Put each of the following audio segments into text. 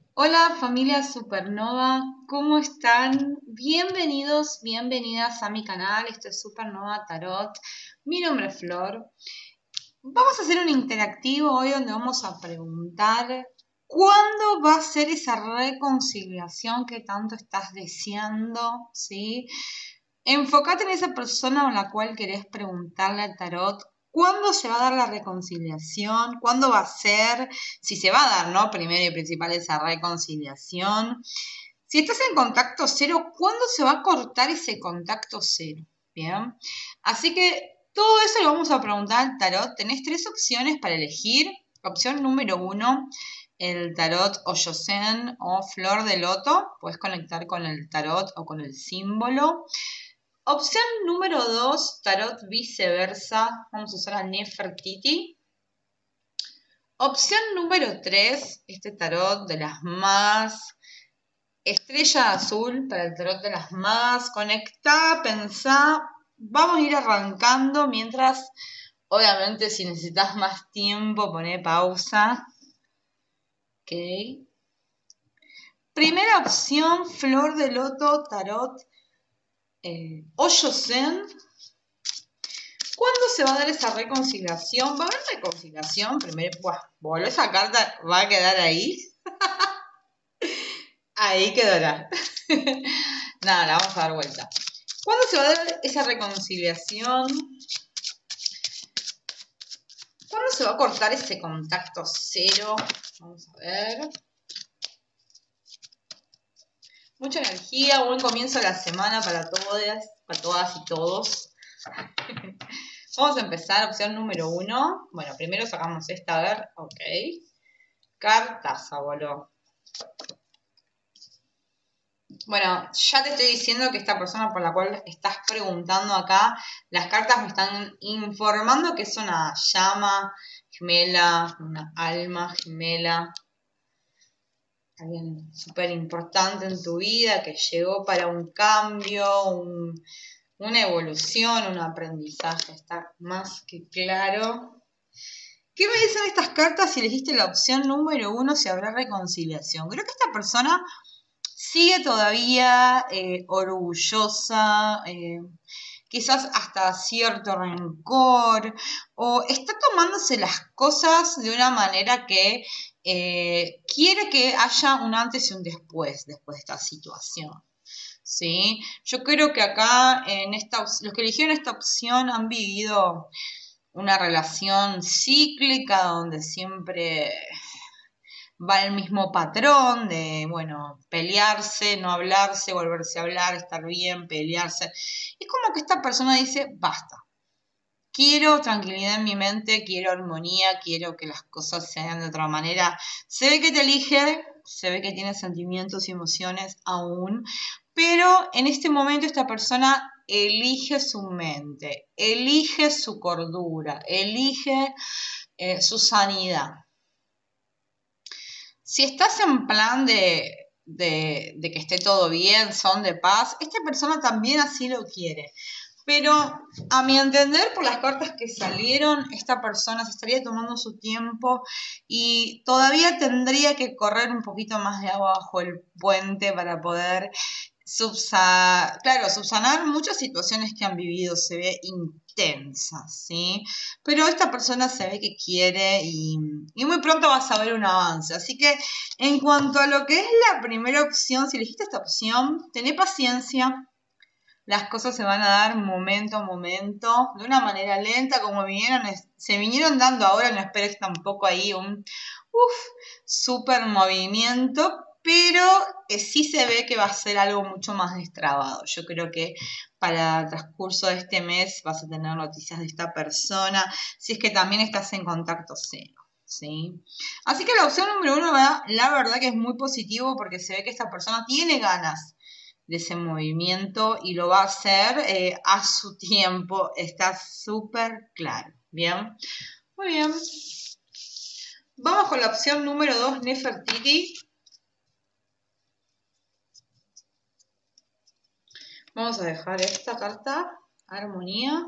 Hola familia Supernova, ¿cómo están? Bienvenidos, bienvenidas a mi canal, esto es Supernova Tarot. Mi nombre es Flor. Vamos a hacer un interactivo hoy donde vamos a preguntar ¿cuándo va a ser esa reconciliación que tanto estás deseando? ¿Sí? Enfócate en esa persona a la cual querés preguntarle al tarot cuándo se va a dar la reconciliación, cuándo va a ser, si se va a dar, ¿no? Primero y principal esa reconciliación. Si estás en contacto cero, ¿cuándo se va a cortar ese contacto cero? Bien. Así que todo eso lo vamos a preguntar al tarot. Tenés tres opciones para elegir. Opción número uno, el tarot Oyosen o Flor de Loto. Puedes conectar con el tarot o con el símbolo. Opción número 2, tarot viceversa. Vamos a usar a Nefertiti. Opción número 3, este tarot de las magas. Estrella azul para el tarot de las magas. Conectá, pensá. Vamos a ir arrancando mientras, obviamente, si necesitas más tiempo, poné pausa. Ok. Primera opción, Flor de Loto, tarot Oyosen. ¿Cuándo se va a dar esa reconciliación? ¿Va a haber reconciliación? Primero, bueno, esa carta va a quedar ahí. Ahí quedará. Nada, la vamos a dar vuelta. ¿Cuándo se va a dar esa reconciliación? ¿Cuándo se va a cortar ese contacto cero? Vamos a ver. Mucha energía, buen comienzo de la semana para todas y todos. Vamos a empezar, opción número 1. Bueno, primero sacamos esta, a ver, ok. Cartaza, boludo. Bueno, ya te estoy diciendo que esta persona por la cual estás preguntando acá, las cartas me están informando que es una llama gemela, una alma gemela, alguien súper importante en tu vida que llegó para un cambio, una evolución, un aprendizaje, está más que claro. ¿Qué me dicen estas cartas si elegiste la opción número 1 si habrá reconciliación? Creo que esta persona sigue todavía orgullosa, quizás hasta cierto rencor, o está tomándose las cosas de una manera que quiere que haya un antes y un después de esta situación. ¿Sí? Yo creo que acá los que eligieron esta opción han vivido una relación cíclica donde siempre va el mismo patrón de, bueno, pelearse, no hablarse, volverse a hablar, estar bien, pelearse. Es como que esta persona dice, basta. Quiero tranquilidad en mi mente, quiero armonía, quiero que las cosas se hagan de otra manera. Se ve que te elige, se ve que tiene sentimientos y emociones aún, pero en este momento esta persona elige su mente, elige su cordura, elige su sanidad. Si estás en plan de que esté todo bien, son de paz, esta persona también así lo quiere. Pero a mi entender, por las cartas que salieron, esta persona se estaría tomando su tiempo y todavía tendría que correr un poquito más de agua bajo el puente para poder subsanar muchas situaciones que han vivido, se ve intensas, ¿sí? Pero esta persona se ve que quiere y muy pronto vas a ver un avance. Así que en cuanto a lo que es la primera opción, si elegiste esta opción, tené paciencia. Las cosas se van a dar momento a momento, de una manera lenta, como se vinieron dando ahora, no esperes tampoco ahí un super movimiento, pero sí se ve que va a ser algo mucho más destrabado. Yo creo que para el transcurso de este mes vas a tener noticias de esta persona, si es que también estás en contacto cero. ¿Sí? Así que la opción número 1, la verdad que es muy positivo porque se ve que esta persona tiene ganas de ese movimiento y lo va a hacer a su tiempo, está súper claro. Bien, muy bien. Vamos con la opción número 2, Nefertiti. Vamos a dejar esta carta, armonía.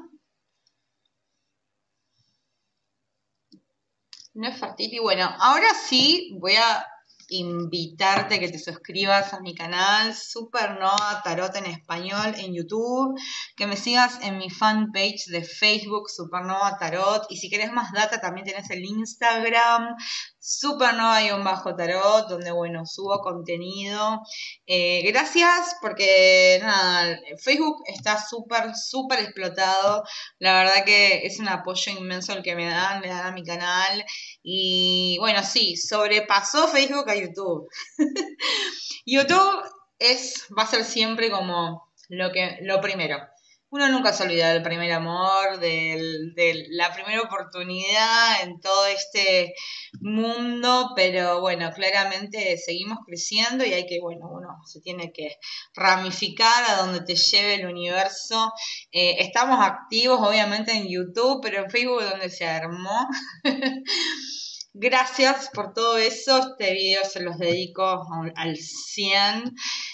Nefertiti, bueno, ahora sí voy a invitarte que te suscribas a mi canal Supernova Tarot en Español en YouTube, que me sigas en mi fanpage de Facebook Supernova Tarot, y si querés más data también tenés el Instagram Supernova-Tarot, donde bueno, subo contenido. Gracias porque nada, Facebook está súper explotado. La verdad que es un apoyo inmenso el que me dan a mi canal. Y bueno, sí, sobrepasó Facebook a YouTube. YouTube va a ser siempre como lo primero. Uno nunca se olvida del primer amor, de la primera oportunidad en todo este mundo, pero bueno, claramente seguimos creciendo y hay que, bueno, uno se tiene que ramificar a donde te lleve el universo. Estamos activos obviamente en YouTube, pero en Facebook es donde se armó. Gracias por todo eso. Este video se los dedico al 100.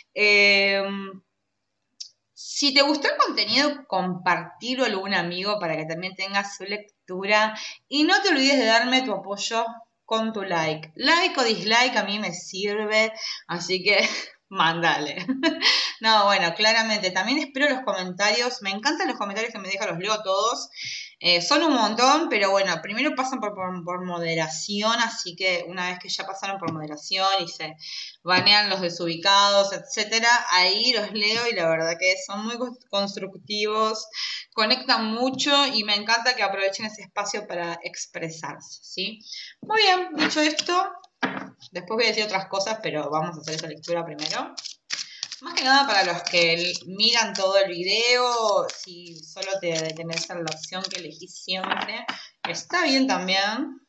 Si te gustó el contenido, compartirlo a algún amigo para que también tenga su lectura. Y no te olvides de darme tu apoyo con tu like. Like o dislike a mí me sirve, así que mándale. No, bueno, claramente. También espero los comentarios. Me encantan los comentarios que me dejan, los leo todos. Son un montón, pero bueno, primero pasan por moderación, así que una vez que ya pasaron por moderación y se banean los desubicados, etcétera, ahí los leo y la verdad que son muy constructivos, conectan mucho y me encanta que aprovechen ese espacio para expresarse, ¿sí? Muy bien, dicho esto, después voy a decir otras cosas, pero vamos a hacer esa lectura primero. Más que nada para los que miran todo el video, si solo te detenés en la opción que elegí siempre, está bien también.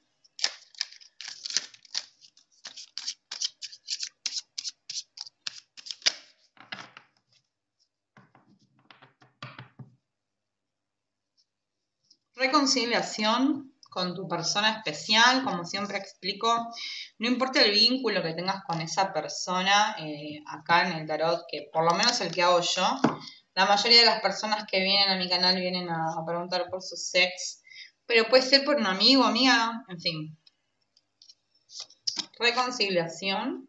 Reconciliación con tu persona especial, como siempre explico, no importa el vínculo que tengas con esa persona, acá en el tarot, que por lo menos el que hago yo, la mayoría de las personas que vienen a mi canal vienen a preguntar por su sex, pero puede ser por un amigo, amiga, en fin. Reconciliación.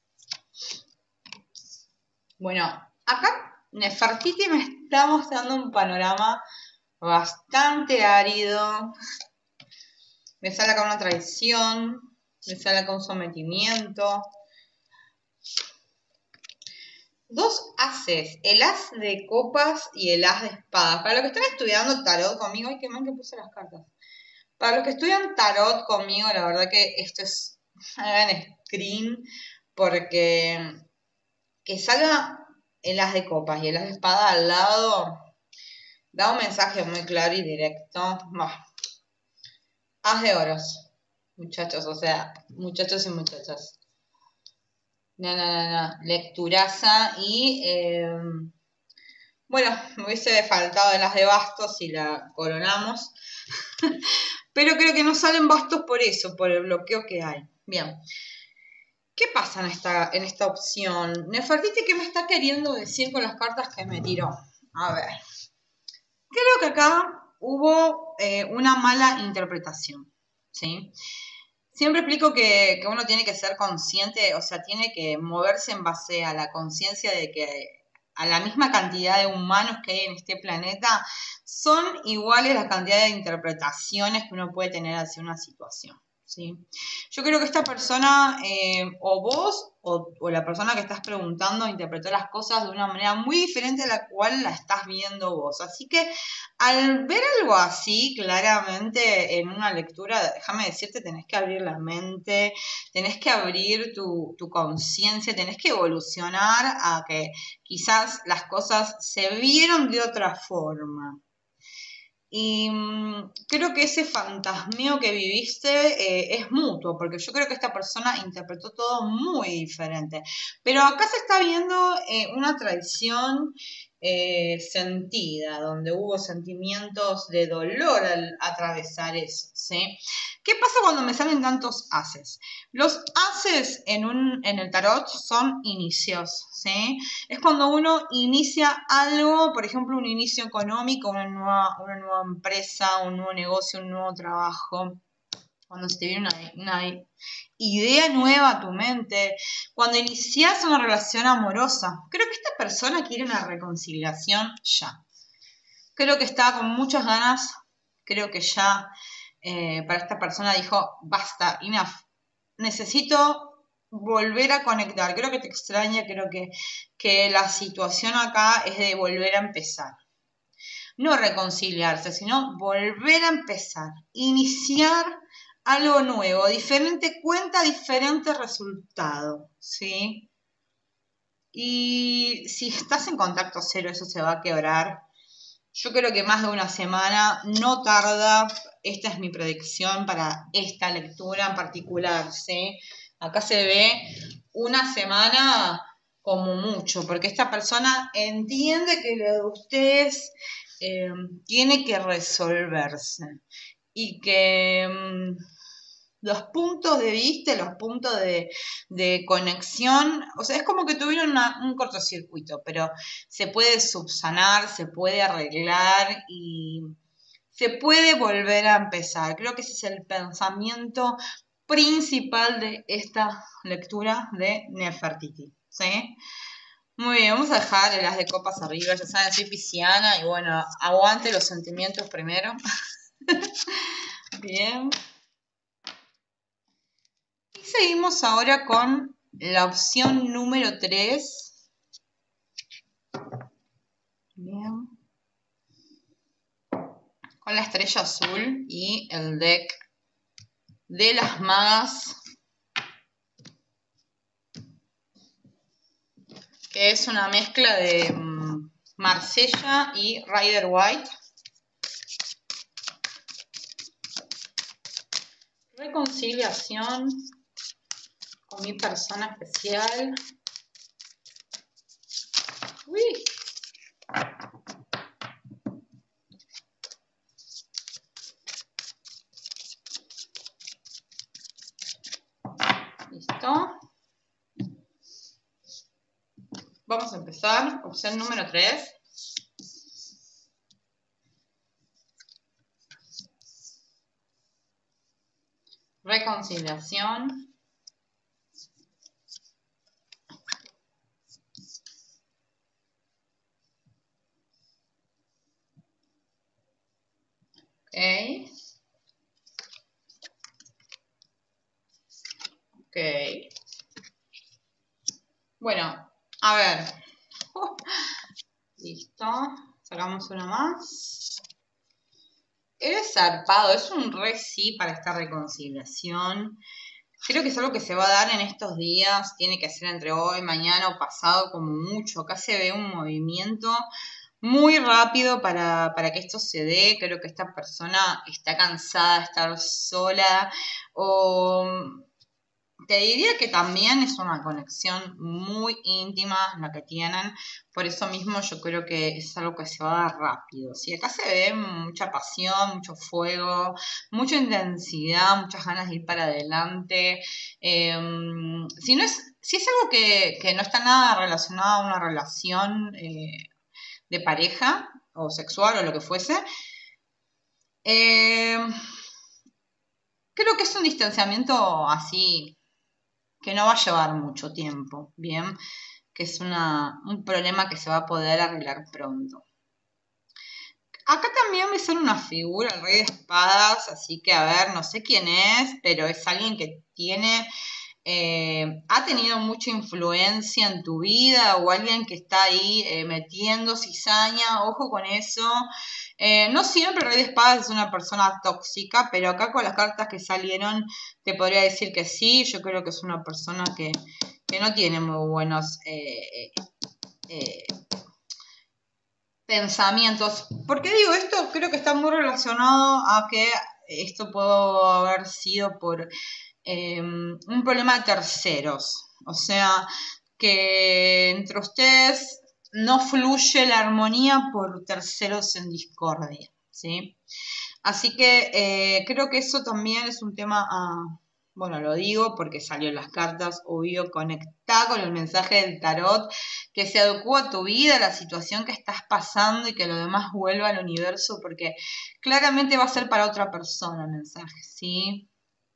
Bueno, acá Nefertiti me está mostrando un panorama bastante árido. Me sale acá una traición, me sale acá un sometimiento. Dos ases, el as de copas y el as de espadas. Para los que están estudiando tarot conmigo, ay, qué mal que puse las cartas. Para los que estudian tarot conmigo, la verdad que esto es, hagan screen, porque que salga el as de copas y el as de espada al lado, da un mensaje muy claro y directo. Bah. As de oros, muchachos, o sea, muchachos y muchachas. No. Lecturaza y, bueno, me hubiese faltado el as de bastos si la coronamos. Pero creo que no salen bastos por eso, por el bloqueo que hay. Bien. ¿Qué pasa en esta opción? Nefertiti, ¿qué me está queriendo decir con las cartas que me tiró? A ver. Creo que acá hubo una mala interpretación, ¿sí? Siempre explico que uno tiene que ser consciente, o sea, tiene que moverse en base a la conciencia de que a la misma cantidad de humanos que hay en este planeta, son iguales la cantidad de interpretaciones que uno puede tener hacia una situación, ¿sí? Yo creo que esta persona, o vos, o la persona que estás preguntando, interpretó las cosas de una manera muy diferente a la cual la estás viendo vos. Así que al ver algo así, claramente en una lectura, déjame decirte, tenés que abrir la mente, tenés que abrir tu conciencia, tenés que evolucionar a que quizás las cosas se vieron de otra forma. Y creo que ese fantasmeo que viviste es mutuo, porque yo creo que esta persona interpretó todo muy diferente. Pero acá se está viendo una traición sentida, donde hubo sentimientos de dolor al atravesar eso, ¿sí? ¿Qué pasa cuando me salen tantos ases? Los ases en el tarot son inicios, ¿sí? Es cuando uno inicia algo, por ejemplo, un inicio económico, una nueva empresa, un nuevo negocio, un nuevo trabajo. cuando se te viene una idea nueva a tu mente, cuando inicias una relación amorosa. Creo que esta persona quiere una reconciliación ya. Creo que está con muchas ganas, creo que ya para esta persona dijo, basta, enough, necesito volver a conectar, creo que te extraña, creo que la situación acá es de volver a empezar. No reconciliarse, sino volver a empezar, iniciar algo nuevo, diferente cuenta, diferente resultado, ¿sí? Y si estás en contacto cero, eso se va a quebrar. Yo creo que más de una semana no tarda. Esta es mi predicción para esta lectura en particular, ¿sí? Acá se ve una semana como mucho, porque esta persona entiende que lo de ustedes tiene que resolverse y que los puntos de vista, los puntos de conexión, o sea, es como que tuvieron un cortocircuito, pero se puede subsanar, se puede arreglar y se puede volver a empezar. Creo que ese es el pensamiento principal de esta lectura de Nefertiti, ¿sí? Muy bien, vamos a dejar el as de copas arriba, ya saben, soy pisciana y bueno, aguante los sentimientos primero. Bien. Y seguimos ahora con la opción número 3. Bien. Con la estrella azul y el deck de las magas, que es una mezcla de Marsella y Rider White. Reconciliación con mi persona especial. Uy. Listo. Vamos a empezar. Opción número 3. Reconciliación. Ok. Ok. Bueno, a ver. Listo. Sacamos una más. Es zarpado, es un re sí para esta reconciliación. Creo que es algo que se va a dar en estos días, tiene que ser entre hoy, mañana o pasado como mucho. Acá se ve un movimiento muy rápido para que esto se dé. Creo que esta persona está cansada de estar sola o te diría que también es una conexión muy íntima la que tienen, por eso mismo yo creo que es algo que se va a dar rápido. ¿Sí? Acá se ve mucha pasión, mucho fuego, mucha intensidad, muchas ganas de ir para adelante. Si es algo que no está nada relacionado a una relación de pareja o sexual o lo que fuese, eh, creo que es un distanciamiento así que no va a llevar mucho tiempo, ¿bien? Que es un problema que se va a poder arreglar pronto. Acá también me sale una figura, el rey de espadas, así que a ver, no sé quién es, pero es alguien que ha tenido mucha influencia en tu vida o alguien que está ahí metiendo cizaña, ojo con eso. No siempre el rey de espadas es una persona tóxica, pero acá con las cartas que salieron te podría decir que sí, yo creo que es una persona que no tiene muy buenos pensamientos. ¿Por qué digo esto? Creo que está muy relacionado a que esto pudo haber sido por un problema de terceros. O sea, que entre ustedes no fluye la armonía por terceros en discordia, ¿sí? Así que creo que eso también es un tema bueno, lo digo porque salió en las cartas, obvio, conectá con el mensaje del tarot, que se adecua a tu vida, a la situación que estás pasando y que lo demás vuelva al universo, porque claramente va a ser para otra persona el mensaje, ¿sí?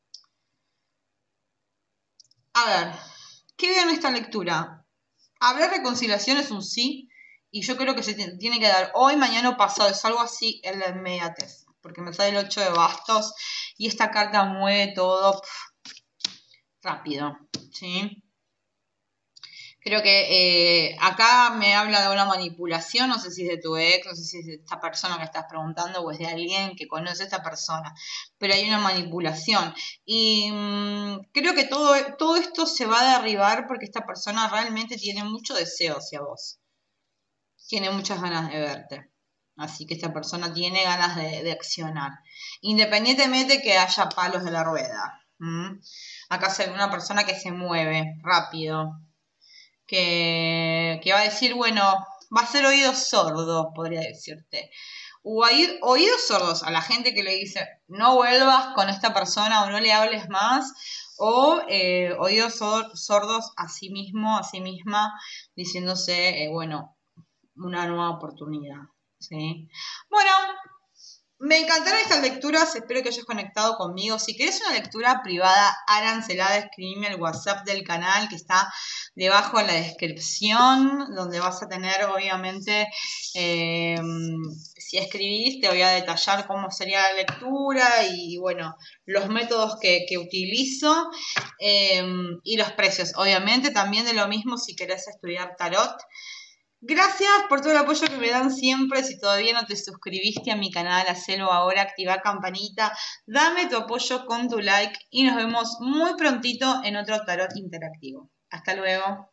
A ver, ¿qué veo en esta lectura? Hablar reconciliación es un sí, y yo creo que se tiene que dar hoy, mañana o pasado, es algo así en la inmediatez, porque me sale el 8 de bastos y esta carta mueve todo rápido, ¿sí? Creo que acá me habla de una manipulación, no sé si es de tu ex, no sé si es de esta persona que estás preguntando o es de alguien que conoce a esta persona, pero hay una manipulación. Y creo que todo esto se va a derribar porque esta persona realmente tiene mucho deseo hacia vos, tiene muchas ganas de verte. Así que esta persona tiene ganas de accionar, independientemente que haya palos de la rueda. Acá se ve una persona que se mueve rápido, que va a decir, bueno, va a ser oídos sordos, podría decirte. O oídos sordos a la gente que le dice, no vuelvas con esta persona o no le hables más. O oídos sordos a sí mismo, a sí misma, diciéndose, bueno, una nueva oportunidad. ¿Sí? Bueno, me encantaron estas lecturas, espero que hayas conectado conmigo. Si querés una lectura privada, arancelada, escribime al WhatsApp del canal que está debajo en la descripción, donde vas a tener, obviamente, si escribís, te voy a detallar cómo sería la lectura y, bueno, los métodos que utilizo y los precios. Obviamente, también de lo mismo si querés estudiar tarot. Gracias por todo el apoyo que me dan siempre. Si todavía no te suscribiste a mi canal, hacelo ahora, activa campanita, dame tu apoyo con tu like y nos vemos muy prontito en otro tarot interactivo. Hasta luego.